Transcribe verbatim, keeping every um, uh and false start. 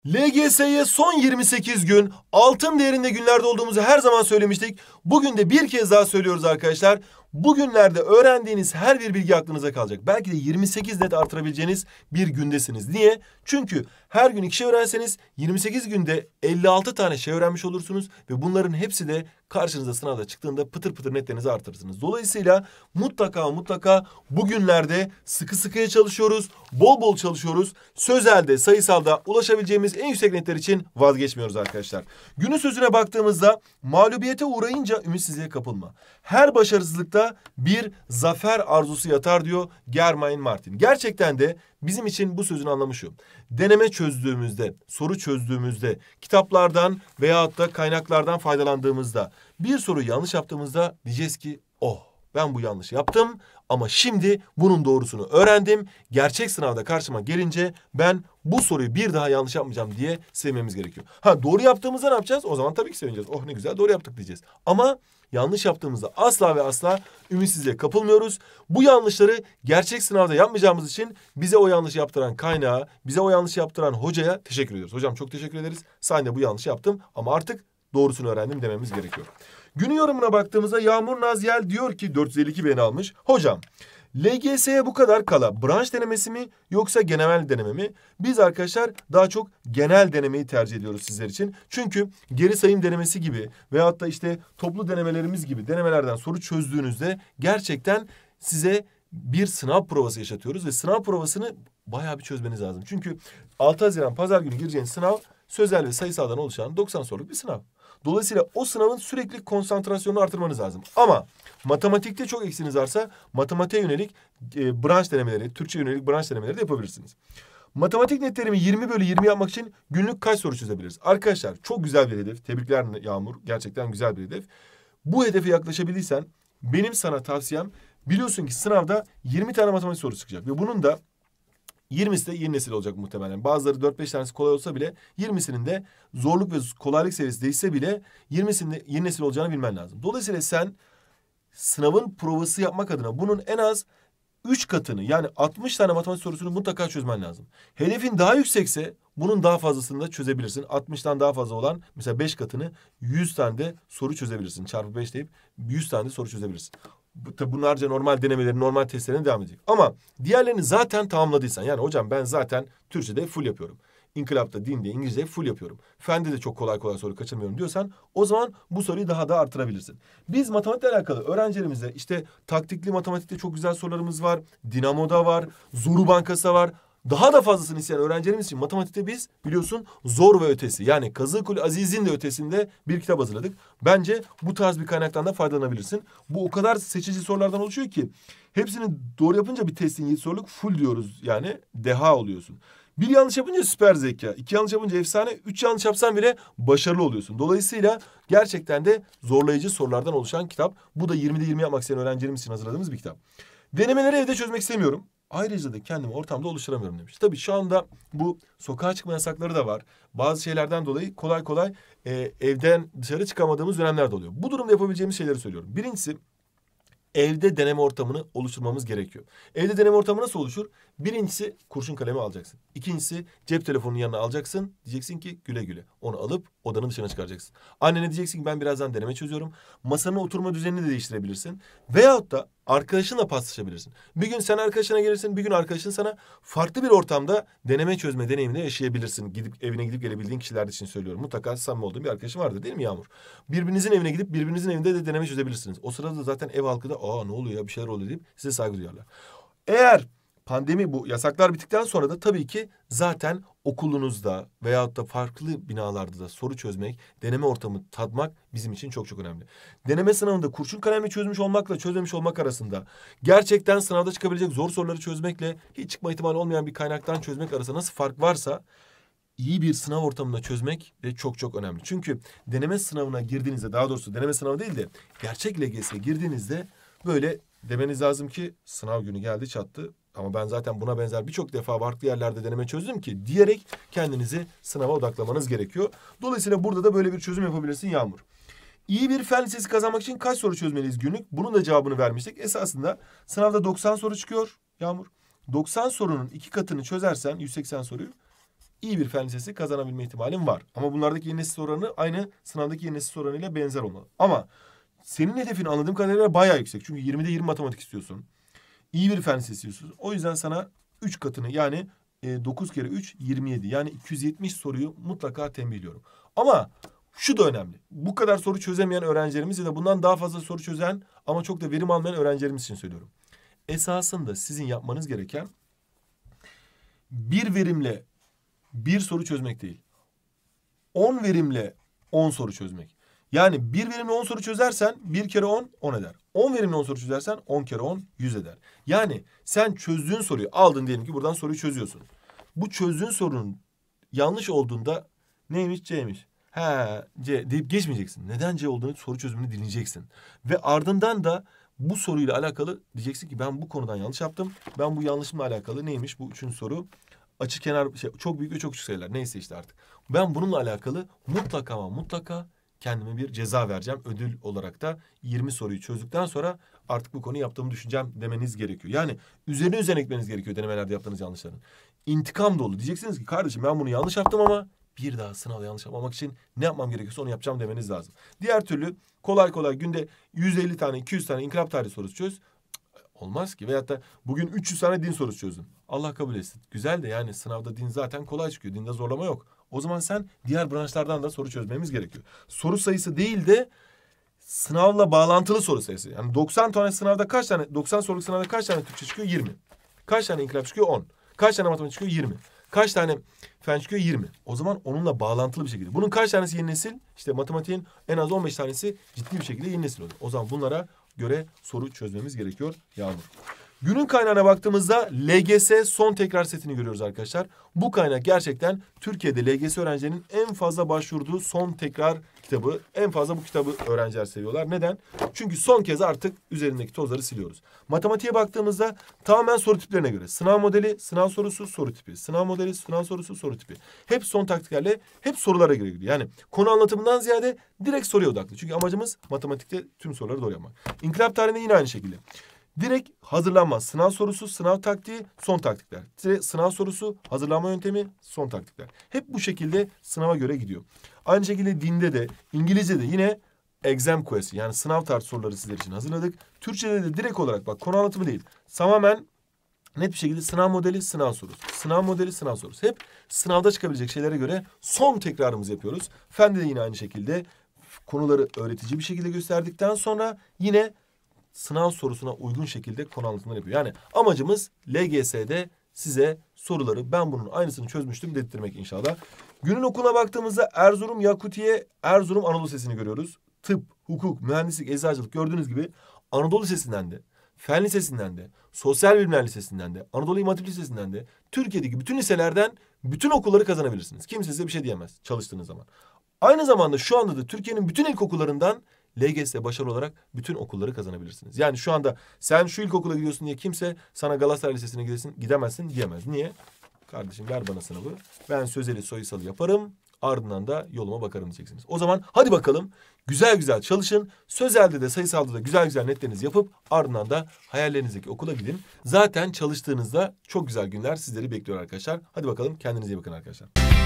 L G S'ye son yirmi sekiz gün, altın değerinde günlerde olduğumuzu her zaman söylemiştik. Bugün de bir kez daha söylüyoruz arkadaşlar. Bugünlerde öğrendiğiniz her bir bilgi aklınıza kalacak. Belki de yirmi sekiz net artırabileceğiniz bir gündesiniz. Niye? Çünkü her gün iki şey öğrenseniz yirmi sekiz günde elli altı tane şey öğrenmiş olursunuz. Ve bunların hepsi de karşınıza sınavda çıktığında pıtır pıtır netlerinizi artırırsınız. Dolayısıyla mutlaka mutlaka bugünlerde sıkı sıkıya çalışıyoruz. Bol bol çalışıyoruz. Sözelde, sayısalda ulaşabileceğimiz en yüksek netler için vazgeçmiyoruz arkadaşlar. Günün sözüne baktığımızda mağlubiyete uğrayınca ümitsizliğe kapılma. Her başarısızlıkta bir zafer arzusu yatar diyor Germain Martin. Gerçekten de bizim için bu sözün anlamı şu. Deneme çözdüğümüzde, soru çözdüğümüzde, kitaplardan veyahut da kaynaklardan faydalandığımızda, bir soruyu yanlış yaptığımızda diyeceğiz ki oh ben bu yanlışı yaptım ama şimdi bunun doğrusunu öğrendim. Gerçek sınavda karşıma gelince ben bu soruyu bir daha yanlış yapmayacağım diye sevmemiz gerekiyor. Ha doğru yaptığımızda ne yapacağız? O zaman tabii ki sevineceğiz. Oh ne güzel doğru yaptık diyeceğiz. Ama yanlış yaptığımızda asla ve asla ümitsizliğe kapılmıyoruz. Bu yanlışları gerçek sınavda yapmayacağımız için bize o yanlış yaptıran kaynağa, bize o yanlış yaptıran hocaya teşekkür ediyoruz. Hocam çok teşekkür ederiz. Sayende bu yanlışı yaptım ama artık doğrusunu öğrendim dememiz gerekiyor. Günün yorumuna baktığımızda Yağmur Nazyel diyor ki dört yüz elli iki beğeni almış. Hocam L G S'ye bu kadar kala branş denemesi mi yoksa genel deneme mi? Biz arkadaşlar daha çok genel denemeyi tercih ediyoruz sizler için. Çünkü geri sayım denemesi gibi veyahut da işte toplu denemelerimiz gibi denemelerden soru çözdüğünüzde gerçekten size bir sınav provası yaşatıyoruz. Ve sınav provasını bayağı bir çözmeniz lazım. Çünkü altı Haziran Pazar günü gireceğiniz sınav sözel ve sayısaldan oluşan doksan soruluk bir sınav. Dolayısıyla o sınavın sürekli konsantrasyonunu artırmanız lazım. Ama matematikte çok eksiğiniz varsa matematiğe yönelik e, branş denemeleri, Türkçe yönelik branş denemeleri de yapabilirsiniz. Matematik netlerimi yirmi bölü yirmi yapmak için günlük kaç soru çözebiliriz? Arkadaşlar çok güzel bir hedef. Tebrikler Yağmur. Gerçekten güzel bir hedef. Bu hedefe yaklaşabildiysen benim sana tavsiyem biliyorsun ki sınavda yirmi tane matematik sorusu çıkacak. Ve bunun da yirmisi de yeni nesil olacak muhtemelen. Bazıları dört beş tanesi kolay olsa bile yirmisinin de zorluk ve kolaylık seviyesi değişse bile yirmisinin de yeni nesil olacağını bilmen lazım. Dolayısıyla sen sınavın provası yapmak adına bunun en az üç katını yani altmış tane matematik sorusunu mutlaka çözmen lazım. Hedefin daha yüksekse bunun daha fazlasını da çözebilirsin. altmıştan daha fazla olan mesela beş katını yüz tane de soru çözebilirsin. Çarpı beş deyip yüz tane de soru çözebilirsin. Tabi bunlarca normal denemelerin, normal testlerine devam edecek. Ama diğerlerini zaten tamamladıysan, yani hocam ben zaten Türkçe'de full yapıyorum. İnkılapta, dinde, İngilizce'de full yapıyorum. Fende de çok kolay kolay soru kaçırmıyorum diyorsan o zaman bu soruyu daha da artırabilirsin. Biz matematikle alakalı öğrencilerimize işte taktikli matematikte çok güzel sorularımız var. Dinamo'da var, Zoru Bankası var. Daha da fazlasını isteyen öğrencilerimiz için matematikte biz biliyorsun zor ve ötesi yani Kazıkul Aziz'in de ötesinde bir kitap hazırladık. Bence bu tarz bir kaynaktan da faydalanabilirsin. Bu o kadar seçici sorulardan oluşuyor ki hepsini doğru yapınca bir testin yedi soruluk full diyoruz yani deha oluyorsun. Bir yanlış yapınca süper zeka, iki yanlış yapınca efsane, üç yanlış yapsan bile başarılı oluyorsun. Dolayısıyla gerçekten de zorlayıcı sorulardan oluşan kitap. Bu da yirmide yirmi yapmak isteyen öğrencilerimiz için hazırladığımız bir kitap. Denemeleri evde çözmek istemiyorum. Ayrıca da kendimi ortamda oluşturamıyorum demiş. Tabii şu anda bu sokağa çıkma yasakları da var. Bazı şeylerden dolayı kolay kolay e, evden dışarı çıkamadığımız dönemler de oluyor. Bu durumda yapabileceğimiz şeyleri söylüyorum. Birincisi evde deneme ortamını oluşturmamız gerekiyor. Evde deneme ortamı nasıl oluşur? Birincisi kurşun kalemi alacaksın. İkincisi cep telefonunun yanına alacaksın. Diyeceksin ki güle güle. Onu alıp odanın dışına çıkaracaksın. Annene diyeceksin ki ben birazdan deneme çözüyorum. Masanın oturma düzenini de değiştirebilirsin. Veyahut da arkadaşınla paslaşabilirsin. Bir gün sen arkadaşına gelirsin, bir gün arkadaşın sana farklı bir ortamda deneme çözme deneyimini yaşayabilirsin. Gidip evine gidip gelebildiğin kişiler için söylüyorum. Mutlaka samimi olduğun bir arkadaşın vardır değil mi Yağmur? Birbirinizin evine gidip birbirinizin evinde de deneme çözebilirsiniz. O sırada da zaten ev halkı da aa ne oluyor ya bir şeyler oluyor deyip size saygı duyarlar. Eğer pandemi bu yasaklar bittikten sonra da tabii ki zaten okulunuzda veyahut da farklı binalarda da soru çözmek, deneme ortamı tadmak bizim için çok çok önemli. Deneme sınavında kurşun kalemle çözmüş olmakla çözmemiş olmak arasında gerçekten sınavda çıkabilecek zor soruları çözmekle hiç çıkma ihtimali olmayan bir kaynaktan çözmek arasında nasıl fark varsa iyi bir sınav ortamında çözmek de çok çok önemli. Çünkü deneme sınavına girdiğinizde daha doğrusu deneme sınavı değil de gerçek L G S'ye girdiğinizde böyle demeniz lazım ki sınav günü geldi çattı. Ama ben zaten buna benzer birçok defa farklı yerlerde deneme çözdüm ki diyerek kendinizi sınava odaklamanız gerekiyor. Dolayısıyla burada da böyle bir çözüm yapabilirsin Yağmur. İyi bir fen lisesi kazanmak için kaç soru çözmeliyiz günlük? Bunun da cevabını vermiştik. Esasında sınavda doksan soru çıkıyor Yağmur. doksan sorunun iki katını çözersen yüz seksen soruyu iyi bir fen lisesi kazanabilme ihtimalin var. Ama bunlardaki yeni nesil oranı aynı sınavdaki yeni nesil oranıyla benzer olmalı. Ama senin hedefin anladığım kadarıyla bayağı yüksek. Çünkü yirmide yirmi matematik istiyorsun. İyi bir fen lisesi istiyorsun. O yüzden sana üç katını yani e, dokuz kere üç yirmi yedi. Yani iki yüz yetmiş soruyu mutlaka tembihliyorum. Ama şu da önemli. Bu kadar soru çözemeyen öğrencilerimiz ya da bundan daha fazla soru çözen ama çok da verim almayan öğrencilerimiz için söylüyorum. Esasında sizin yapmanız gereken bir verimle bir soru çözmek değil. On verimle on soru çözmek. Yani bir verimle on soru çözersen bir kere on, on eder. On verimle on soru çözersen on kere on, yüz eder. Yani sen çözdüğün soruyu aldın diyelim ki buradan soruyu çözüyorsun. Bu çözdüğün sorunun yanlış olduğunda neymiş C'ymiş. He C deyip geçmeyeceksin. Neden C olduğunu soru çözümünü dinleyeceksin. Ve ardından da bu soruyla alakalı diyeceksin ki ben bu konudan yanlış yaptım. Ben bu yanlışımla alakalı neymiş bu üçüncü soru. Açı kenar şey, çok büyük ve çok küçük sayılar neyse işte artık. Ben bununla alakalı mutlaka ama mutlaka kendime bir ceza vereceğim. Ödül olarak da yirmi soruyu çözdükten sonra artık bu konuyu yaptığımı düşüneceğim demeniz gerekiyor. Yani üzerine üzerine gitmeniz gerekiyor denemelerde yaptığınız yanlışların. İntikam dolu. Diyeceksiniz ki kardeşim ben bunu yanlış yaptım ama bir daha sınavda yanlış yapmamak için ne yapmam gerekiyorsa onu yapacağım demeniz lazım. Diğer türlü kolay kolay günde yüz elli tane iki yüz tane inkılap tarihi sorusu çöz. Olmaz ki. Veyahut da bugün üç yüz tane din sorusu çözdün. Allah kabul etsin. Güzel de yani sınavda din zaten kolay çıkıyor. Dinde zorlama yok. O zaman sen diğer branşlardan da soru çözmemiz gerekiyor. Soru sayısı değil de sınavla bağlantılı soru sayısı. Yani doksan tane sınavda kaç tane, doksan soruluk sınavda kaç tane Türkçe çıkıyor? yirmi. Kaç tane inkılap çıkıyor? on. Kaç tane matematik çıkıyor? yirmi. Kaç tane fen çıkıyor? yirmi. O zaman onunla bağlantılı bir şekilde. Bunun kaç tanesi yeni nesil? İşte matematiğin en az on beş tanesi ciddi bir şekilde yeni nesil oluyor. O zaman bunlara göre soru çözmemiz gerekiyor Yağmur. Günün kaynağına baktığımızda L G S son tekrar setini görüyoruz arkadaşlar. Bu kaynak gerçekten Türkiye'de L G S öğrencilerinin en fazla başvurduğu son tekrar kitabı. En fazla bu kitabı öğrenciler seviyorlar. Neden? Çünkü son kez artık üzerindeki tozları siliyoruz. Matematiğe baktığımızda tamamen soru tiplerine göre. Sınav modeli, sınav sorusu, soru tipi. Sınav modeli, sınav sorusu, soru tipi. Hep son taktiklerle, hep sorulara göre gidiyor. Yani konu anlatımından ziyade direkt soruya odaklı. Çünkü amacımız matematikte tüm soruları doğru yapmak. İnkılap tarihinde yine aynı şekilde. Direkt hazırlanma, sınav sorusu, sınav taktiği, son taktikler. Direkt sınav sorusu, hazırlanma yöntemi, son taktikler. Hep bu şekilde sınava göre gidiyor. Aynı şekilde dinde de, İngilizce'de yine exam quiz yani sınav tarzı soruları sizler için hazırladık. Türkçe'de de direkt olarak bak konu anlatımı değil. Tamamen net bir şekilde sınav modeli, sınav sorusu. Sınav modeli, sınav sorusu. Hep sınavda çıkabilecek şeylere göre son tekrarımızı yapıyoruz. Fende de yine aynı şekilde konuları öğretici bir şekilde gösterdikten sonra yine sınav sorusuna uygun şekilde konu anlatımları yapıyor. Yani amacımız L G S'de size soruları ben bunun aynısını çözmüştüm dedirtmek inşallah. Günün okuluna baktığımızda Erzurum, Yakutiye, Erzurum Anadolu Lisesi'ni görüyoruz. Tıp, hukuk, mühendislik, eczacılık gördüğünüz gibi Anadolu Lisesi'nden de, Fen Lisesi'nden de, Sosyal Bilimler Lisesi'nden de, Anadolu İmam Hatip Lisesi'nden de, Türkiye'deki bütün liselerden bütün okulları kazanabilirsiniz. Kimse size bir şey diyemez çalıştığınız zaman. Aynı zamanda şu anda da Türkiye'nin bütün ilkokullarından L G S başarılı olarak bütün okulları kazanabilirsiniz. Yani şu anda sen şu ilkokula gidiyorsun diye kimse sana Galatasaray Lisesi'ne gidesin, gidemezsin diyemez. Niye? Kardeşim ver bana sınavı. Ben sözeli soysalı yaparım. Ardından da yoluma bakarım diyeceksiniz. O zaman hadi bakalım güzel güzel çalışın. Sözelde de sayısalda da güzel güzel netlerinizi yapıp ardından da hayallerinizdeki okula gidin. Zaten çalıştığınızda çok güzel günler sizleri bekliyor arkadaşlar. Hadi bakalım kendinize iyi bakın arkadaşlar.